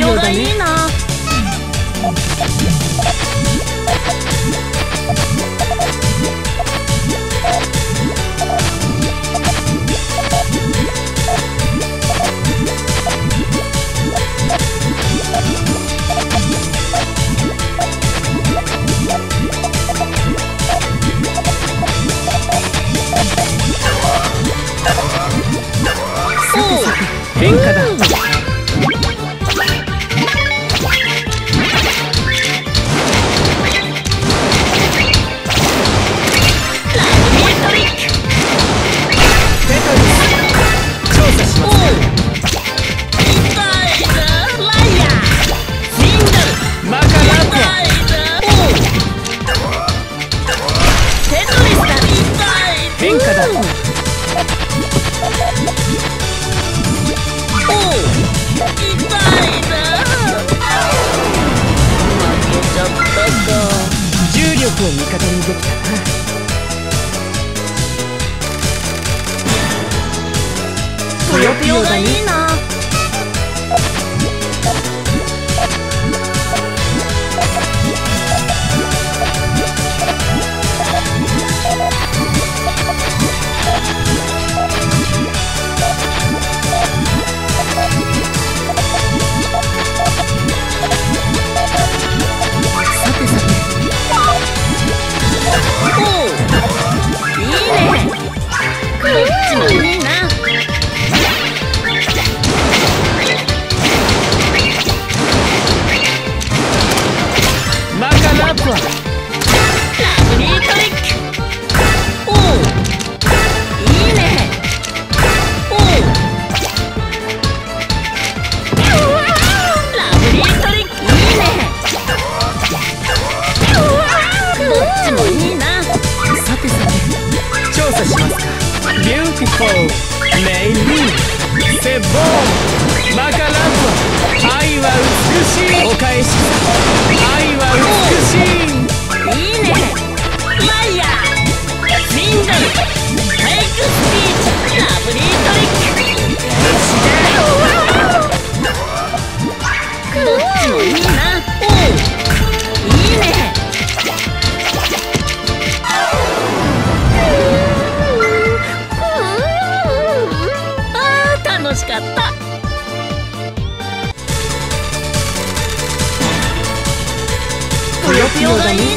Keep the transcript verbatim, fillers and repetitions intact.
よがいいな。 変化だ。重力を味方にできたな。 ぷよぷよがいいな。 メイリーセボンマカラント愛は美しいお返し愛は美しい。いいね。ライアーミンドルテイクスピーチラブリートリックどっちもいいな。おういいね。楽しかった。ぷよぷよがいい